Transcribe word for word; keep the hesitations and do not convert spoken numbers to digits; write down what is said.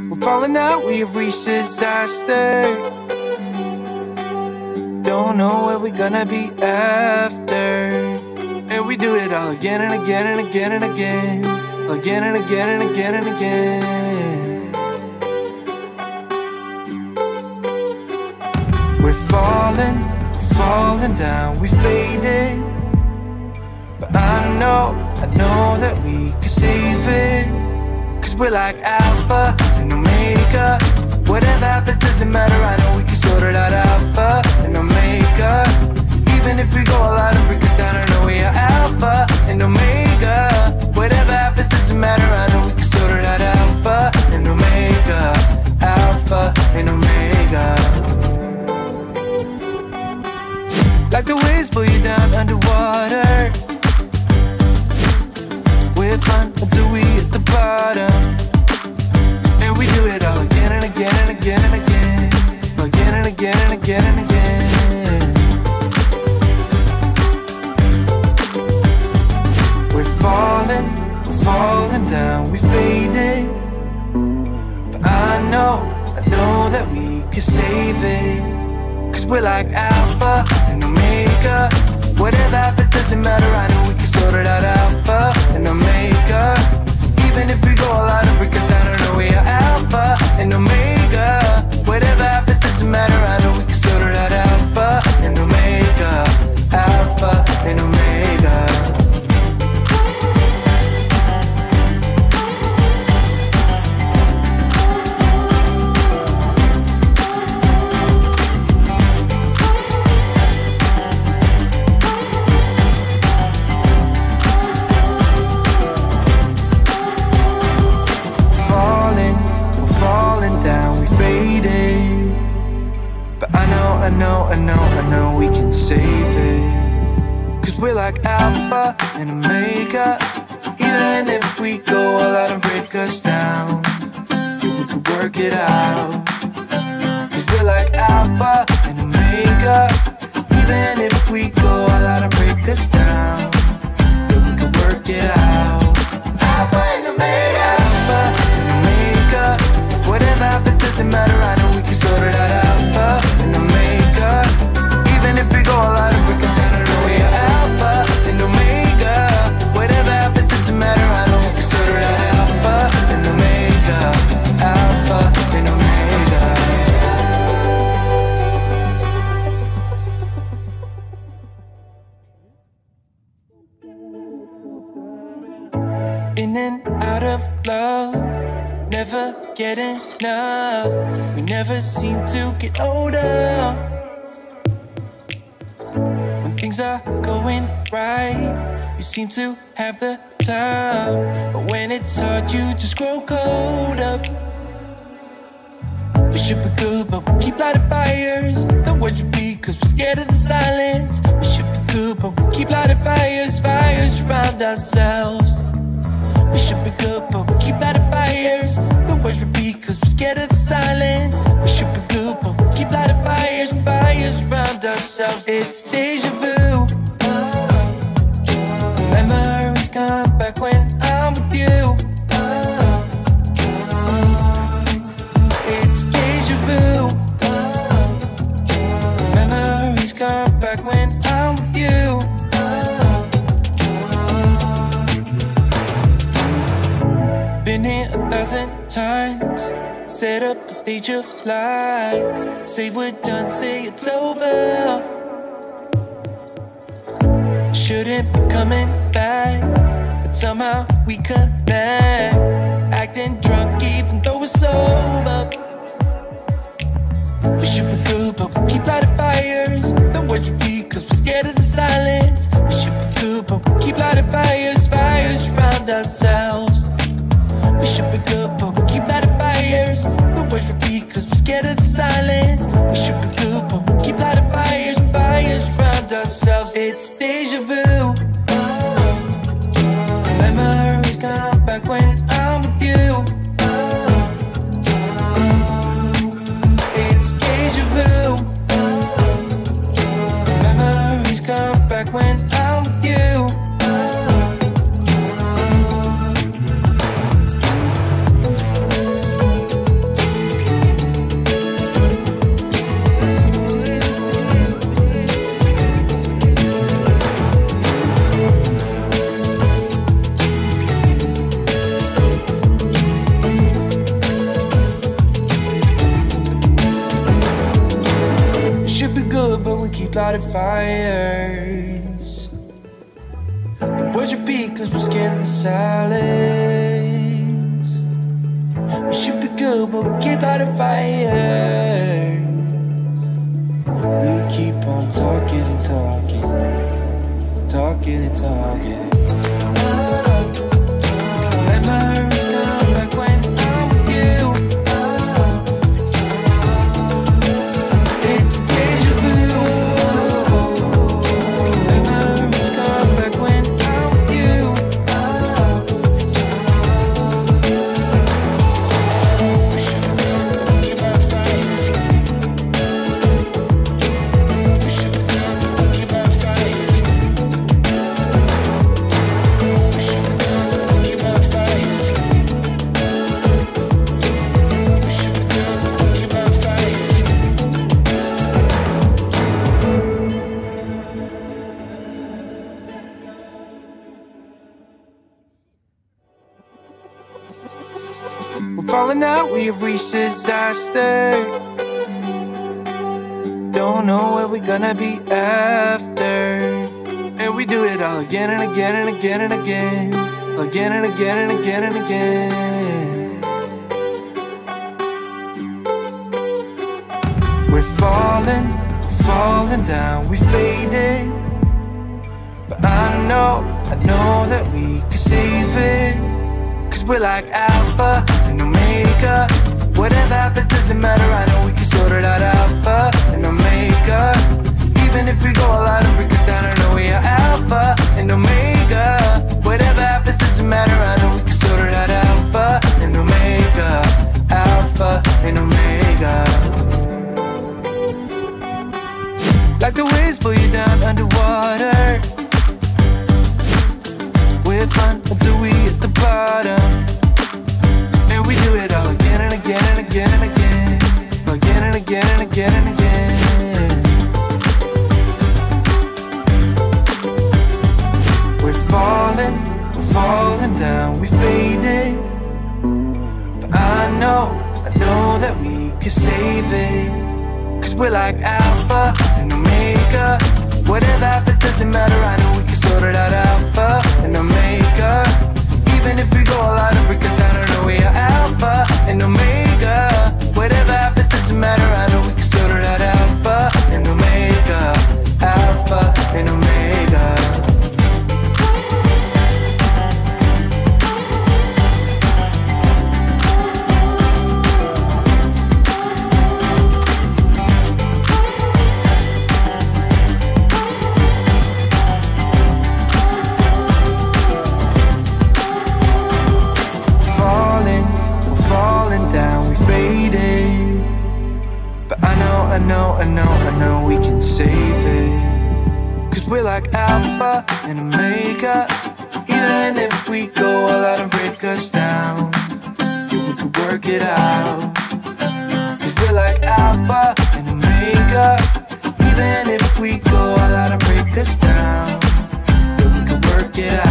We're falling out, we have reached disaster. Don't know where we're gonna be after. And we do it all again and again and again and again. Again and again and again and again. We're falling, falling down, we faded. But I know, I know that we can save it. Cause we're like Alpha and Omega. Whatever happens doesn't matter, I know we can sort it out. Alpha and Omega. Even if we go all out and break us down, I know we are Alpha and Omega. Whatever happens doesn't matter, I know we can sort it out. Alpha and Omega. Alpha and Omega. Like the waves pull you down underwater. We're fun until we hit the bottom. And we do it all again and again and again and again. Again and again and again and again. We're falling, we're falling down, we faded. But I know, I know that we can save it. Cause we're like Alpha and Omega. Whatever happens doesn't matter, I know we can sort it out. Alpha and Omega. Even if we go all out and break us down, I know we are Alpha and Omega. Whatever happens doesn't matter, I know we can sort it out. Alpha and Omega. Alpha and Omega. I know, I know, I know we can save it. Cause we're like Alpha and Omega. Even if we go all out and break us down, yeah, we can work it out. Cause we're like Alpha and Omega. Even if we go all out and break us down, yeah, we can work it out. Alpha and Omega. Alpha and Omega. Whatever happens doesn't matter, I know we can sort it out. Alpha and Omega. Even if we go all out and break us down, I know we are Alpha and Omega. Whatever happens doesn't matter, I know we can sort it out. Alpha and Omega. Alpha and Omega. In and out of love, never get enough. We never seem to get older. When things are going right, you seem to have the time. But when it's hard, you just grow cold up. We should be good, but we keep lighting fires. The words repeat, cause we're scared of the silence. We should be good, but we keep lighting fires. Fires around ourselves. We should be good, but we keep lighting fires. The words repeat, cause we're scared of the silence. We should be good, but we keep lighting fires. Fires around ourselves. It's deja vu. Memories come back when I'm with you. It's deja vu. Memories come back when I'm with you. Been here a thousand times. Set up a stage of lies. Say we're done, say it's over. Shouldn't be coming back, but somehow we connect. Acting drunk even though we're sober. We should be good, but we keep lighting fires. The words repeat, cause we're scared of the silence. We should be good, but we keep lighting fires. Fires around ourselves. We should be good, but we keep lighting fires. The words repeat, cause we're scared of the silence. We should be good, but we keep lighting fires. Fires around ourselves. It's deja vu. Memories come back when I'm with you. It's deja vu. Memories come back when I'm with you. out of fires. The words repeat cause we're scared of the silence. We should be good but we keep out of fires. We keep on talking and talking, talking and talking. Memories come back when I'm with you. It's deja vu. Memories come back when I'm with you. We're falling out, we have reached disaster. Don't know where we're gonna be after. And we do it all again and again and again and again. Again and again and again and again. We're falling, falling down, we faded. But I know, I know that we can save it. Cause we're like Alpha and Omega. Whatever happens doesn't matter, I know we can sort it out. Alpha and Omega. Even if we go all out and break us down, I know we are Alpha and Omega. Whatever happens doesn't matter, I know we can sort it out. Alpha and Omega. Alpha and Omega. Like the waves pull you down underwater. We're fun until we hit the bottom. And we do it all again and again and again and again. Again and again and again and again. We're falling, we're falling down, we faded. But I know, I know that we can save it. Cause we're like Alpha and Omega. Whatever happens doesn't matter, I know we can sort it out. Alpha and Omega. Even if we go all out and break us down, I know we are Alpha and Omega. Whatever happens doesn't matter, I know we can sort it out. Alpha and Omega. Alpha and Omega. I know, I know, I know we can save it. Cause we're like Alpha and Omega. Even if we go all out and break us down, yeah, we can work it out. Cause we're like Alpha and Omega. Even if we go all out and break us down, yeah, we can work it out.